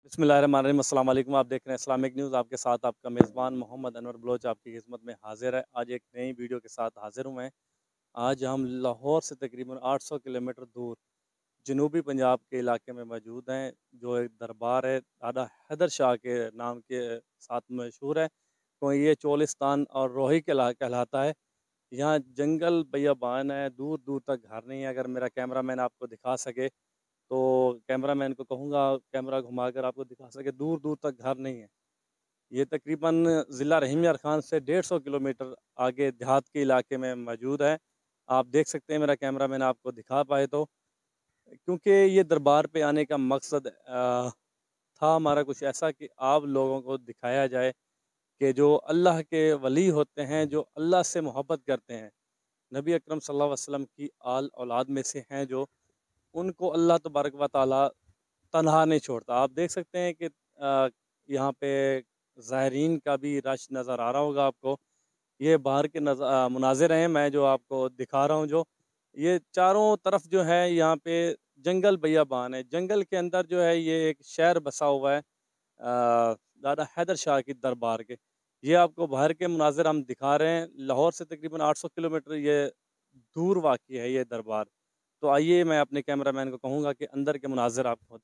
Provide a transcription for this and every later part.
बिस्मिल्लाहिर्रहमानिर्रहीम। अस्सलाम वालेकुम। आप देख रहे हैं इस्लामिक न्यूज़। आपके साथ आपका मेज़बान मोहम्मद अनवर बलोच आपकी खिदमत में हाज़िर है। आज एक नई वीडियो के साथ हाज़िर हूँ मैं। आज हम लाहौर से तकरीबन 800 किलोमीटर दूर जनूबी पंजाब के इलाके में मौजूद हैं, जो एक दरबार है दादा हैदर शाह के नाम के साथ मशहूर है। तो ये चोलिस्तान और रोही कहलाता है। यहाँ जंगल बियाबान है, दूर दूर तक घर नहीं है। अगर मेरा कैमरा मैन आपको दिखा सके तो कैमरामैन को कहूँगा कैमरा घुमाकर आपको दिखा सके, दूर दूर तक घर नहीं है। ये तकरीबन ज़िला रहीम यार खान से 150 किलोमीटर आगे देहात के इलाके में मौजूद है। आप देख सकते हैं, मेरा कैमरामैन आपको दिखा पाए तो। क्योंकि ये दरबार पे आने का मकसद था हमारा कुछ ऐसा कि आप लोगों को दिखाया जाए कि जो अल्लाह के वली होते हैं, जो अल्लाह से मोहब्बत करते हैं, नबी अकरम सल्लल्लाहु अलैहि वसल्लम की आल औलाद में से हैं, जो उनको अल्लाह तबारक व तआला तन्हा नहीं छोड़ता। आप देख सकते हैं कि यहाँ पे ज़ायरीन का भी रश नज़र आ रहा होगा आपको। ये बाहर के मुनाज़िर हैं, मैं जो आपको दिखा रहा हूँ, जो ये चारों तरफ जो है यहाँ पे जंगल बियाबान है। जंगल के अंदर जो है ये एक शहर बसा हुआ है दादा हैदर शाह की दरबार के। ये आपको बाहर के मुनाज़िर हम दिखा रहे हैं। लाहौर से तकरीबन 800 किलोमीटर ये दूर वाक़ई है ये दरबार। तो आइए मैं अपने कैमरामैन को कहूँगा कि अंदर के मुनाज़िर आपको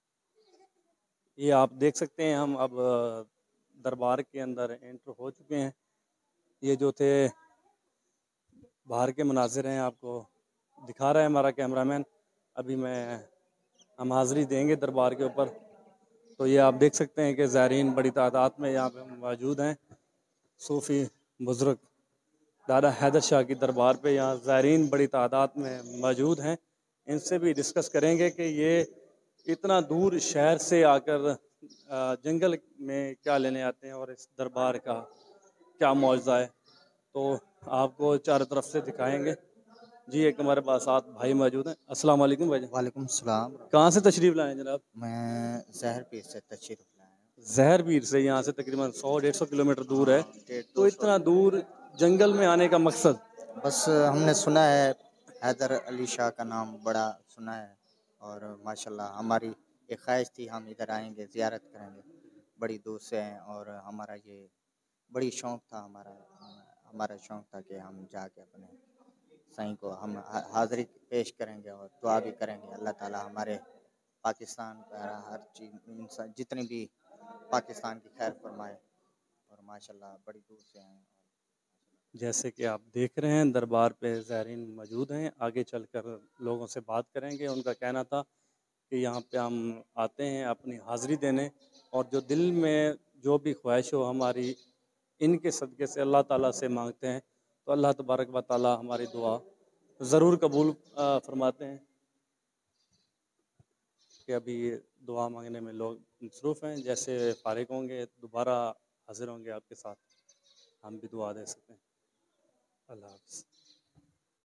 ये आप देख सकते हैं। हम अब दरबार के अंदर एंटर हो चुके हैं। ये जो थे बाहर के मुनाज़िर हैं, आपको दिखा रहा है हमारा कैमरामैन। अभी हम हाज़िरी देंगे दरबार के ऊपर। तो ये आप देख सकते हैं कि ज़ायरीन बड़ी तादाद में यहाँ पे मौजूद हैं। सूफ़ी बुज़ुर्ग दादा हैदर शाह की दरबार पे यहाँ ज़ायरीन बड़ी तादाद में मौजूद हैं। इनसे भी डिस्कस करेंगे कि ये इतना दूर शहर से आकर जंगल में क्या लेने आते हैं और इस दरबार का क्या मौजज़ा है। तो आपको चारों तरफ से दिखाएंगे। जी, एक हमारे पास साथ भाई मौजूद हैं। अस्सलाम वालेकुम भाईजान। वालेकुम सलाम। कहाँ से तशरीफ़ लाए हैं जनाब? मैं ज़हर पीर से तशरीफ़ लाया हूँ। ज़हरवीर से यहाँ से तकरीबन 100-150 किलोमीटर दूर है। हाँ, डेढ़ तो 200 इतना दूर जंगल में आने का मकसद? बस हमने सुना है, हैदर अली शाह का नाम बड़ा सुना है और माशाल्लाह हमारी एक ख्वाहिश थी, हम इधर आएंगे, ज़ियारत करेंगे। बड़ी दूर से हैं और हमारा ये बड़ी शौक़ था, हमारा शौक़ था कि हम जाके अपने साईं को हम हाज़िरी पेश करेंगे और दुआ भी करेंगे। अल्लाह ताला हमारे पाकिस्तान का हर चीज़ इंसान जितनी भी पाकिस्तान की खैर फरमाए और माशाल्लाह बड़ी दूर से आए हैं। जैसे कि आप देख रहे हैं, दरबार पे ज़ायरीन मौजूद हैं। आगे चलकर लोगों से बात करेंगे। उनका कहना था कि यहाँ पे हम आते हैं अपनी हाज़िरी देने, और जो दिल में जो भी ख्वाहिश हो हमारी इनके सदक़े से अल्लाह ताला से मांगते हैं, तो अल्लाह तबारक व तआला हमारी दुआ ज़रूर कबूल फरमाते हैं। कि अभी दुआ मांगने में लोग मसरूफ़ हैं। जैसे फ़ारिग होंगे दोबारा हाज़िर होंगे आपके साथ, हम भी दुआ दे सकते हैं। अल्लाह हाफ़िज़।